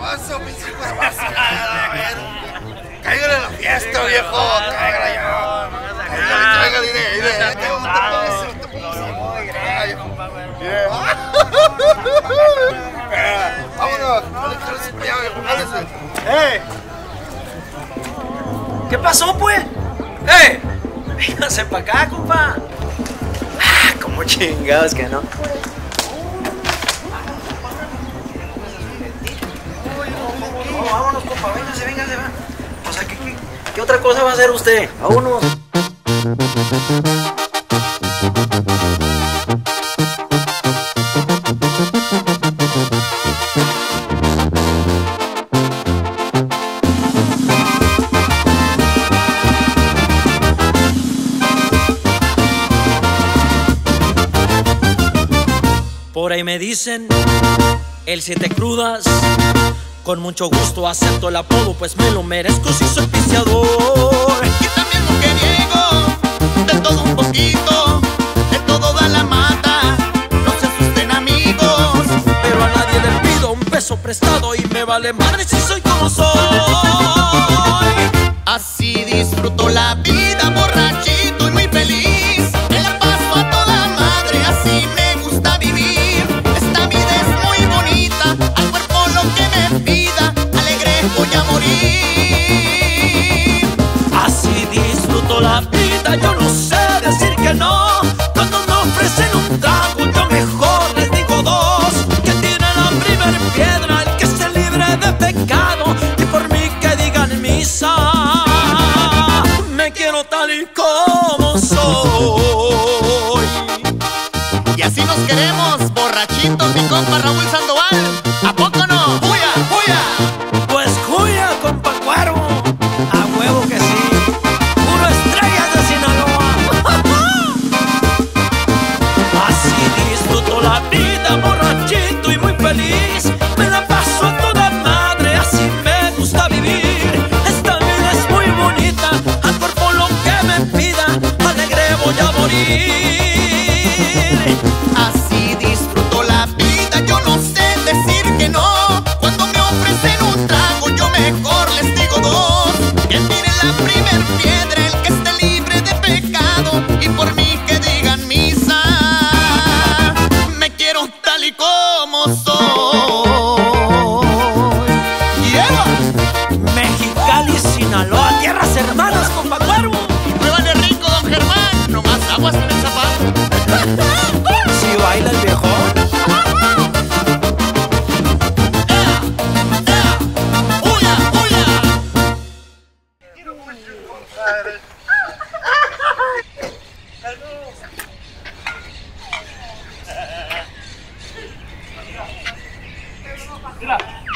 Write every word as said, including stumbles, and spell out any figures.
paso, pinche cuervazo? A ver, cáigale a la fiesta, viejo. Cáigale ya. Cáigale, cáigale, dile, dile. Te paso, te paso. Vámonos. Jálese para allá, viejo, jálese. ¡Eh! ¿Qué pasó, pues? ¡Eh! Véngase para acá, compa. Ah, como chingados que no. No, vámonos, compa, véngase, véngase, va. O sea, ¿qué, qué, qué otra cosa va a hacer usted? Vámonos. Por ahí me dicen el siete crudas. Con mucho gusto acepto el apodo, pues me lo merezco si soy pisteador. Y también mujeriego, de todo un poquito, de todo da la mata, no se asusten amigos. Pero a nadie le pido un peso prestado y me vale madre si soy como soy. Así disfruto la vida, borrachito y muy feliz. Me la paso a toda madre, así me gusta vivir. Esta vida es muy bonita, al cuerpo lo que me pida, alegre voy a morir. Así disfruto la vida, yo no sé decir que no. Cuando me ofrecen un trago, yo mejor les digo dos. Que tiene la primer piedra, el que esté libre de pecado, y por mí que digan misa. Me quiero tal y como soy. Y así nos queremos, borrachitos, mi compa Raúl Sandoval. ¿A poco no? ¡Juya, juya! Pues cuya, compa Cuervo. A huevo que sí. Puro estrellas de Sinaloa. Así disfruto la vida, borrachito y muy feliz. Me la paso a toda madre, así me gusta vivir. Esta vida es muy bonita, al cuerpo lo que me pida, alegre voy a morir. Así disfruto la vida, yo no sé decir que no. Cuando me ofrecen un trago, yo mejor les digo dos. Que tiren la primer piedra, el que esté libre de pecado, y por mí que digan misa. Me quiero tal y como soy. ¡Lleva! Mexicali, Sinaloa, tierras hermanas, compa Cuervo. ¡Muévale rico, don Germán! Nomás aguas en el zapato. Si baila el viejón. ¡Ea! ¡Ea! ¡Huya, huya! Mira.